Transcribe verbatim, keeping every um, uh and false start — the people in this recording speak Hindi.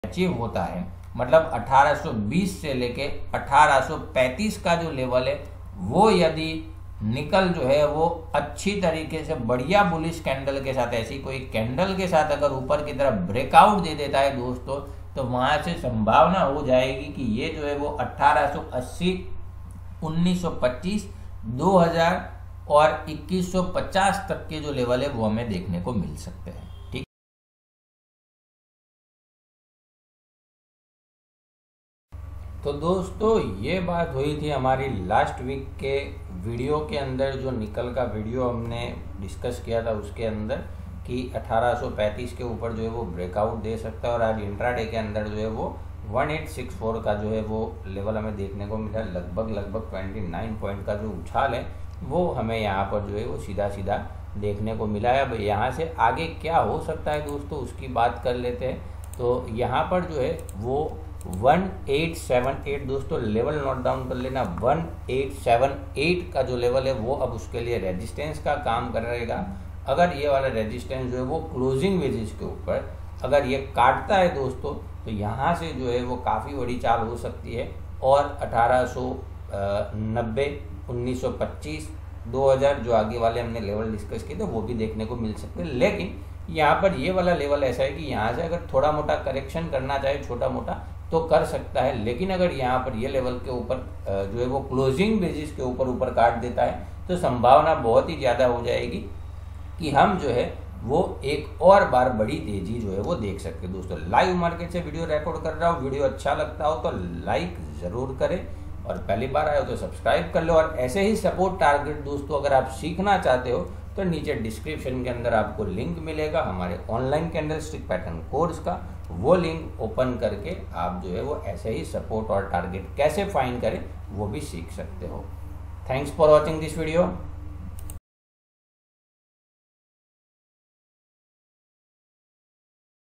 अचीव होता है, मतलब अठारह सौ बीस से लेके अठारह सौ पैंतीस का जो लेवल है वो यदि निकल जो है वो अच्छी तरीके से बढ़िया बुलिश कैंडल के साथ, ऐसी कोई कैंडल के साथ अगर ऊपर की तरफ ब्रेकआउट दे देता है दोस्तों, तो वहां से संभावना हो जाएगी कि ये जो है वो अठारह सौ अस्सी, उन्नीस सौ पच्चीस, दो हज़ार और इक्कीस सौ पचास तक के जो लेवल है वो हमें देखने को मिल सकते हैं। ठीक, तो दोस्तों ये बात हुई थी हमारी लास्ट वीक के वीडियो के अंदर, जो निकल का वीडियो हमने डिस्कस किया था उसके अंदर, कि अठारह सौ पैंतीस के ऊपर जो है वो ब्रेकआउट दे सकता है, और आज इंट्राडे के अंदर जो है वो अठारह सौ चौंसठ का जो है वो लेवल हमें देखने को मिला। लगभग लगभग उनतीस पॉइंट का जो उछाल है वो हमें यहाँ पर जो है वो सीधा सीधा देखने को मिला है। अब यहाँ से आगे क्या हो सकता है दोस्तों उसकी बात कर लेते हैं। तो यहाँ पर जो है वो अठारह सौ अठहत्तर दोस्तों लेवल नोट डाउन कर लेना, अठारह सौ अठहत्तर का जो लेवल है वो अब उसके लिए रेजिस्टेंस का काम करेगा। अगर ये वाला रेजिस्टेंस जो है वो क्लोजिंग बेसिस के ऊपर अगर ये काटता है दोस्तों, तो यहाँ से जो है वो काफ़ी बड़ी चाल हो सकती है, और अठारह सौ नब्बे, उन्नीस सौ पच्चीस, दो हज़ार जो आगे वाले हमने लेवल डिस्कस किए थे वो भी देखने को मिल सकते हैं। लेकिन यहाँ पर ये वाला लेवल ऐसा है कि यहाँ से अगर थोड़ा मोटा करेक्शन करना चाहे छोटा मोटा तो कर सकता है, लेकिन अगर यहाँ पर ये लेवल के ऊपर जो है वो क्लोजिंग बेसिस के ऊपर ऊपर काट देता है तो संभावना बहुत ही ज़्यादा हो जाएगी कि हम जो है वो एक और बार बड़ी तेजी जो है वो देख सकते हैं। दोस्तों लाइव मार्केट से वीडियो रिकॉर्ड कर रहा हूँ, वीडियो अच्छा लगता हो तो लाइक ज़रूर करें, और पहली बार आए हो तो सब्सक्राइब कर लो। और ऐसे ही सपोर्ट टारगेट दोस्तों अगर आप सीखना चाहते हो तो नीचे डिस्क्रिप्शन के अंदर आपको लिंक मिलेगा हमारे ऑनलाइन कैंडलस्टिक पैटर्न कोर्स का, वो लिंक ओपन करके आप जो है वो ऐसे ही सपोर्ट और टारगेट कैसे फाइंड करें वो भी सीख सकते हो। Thanks for watching this video.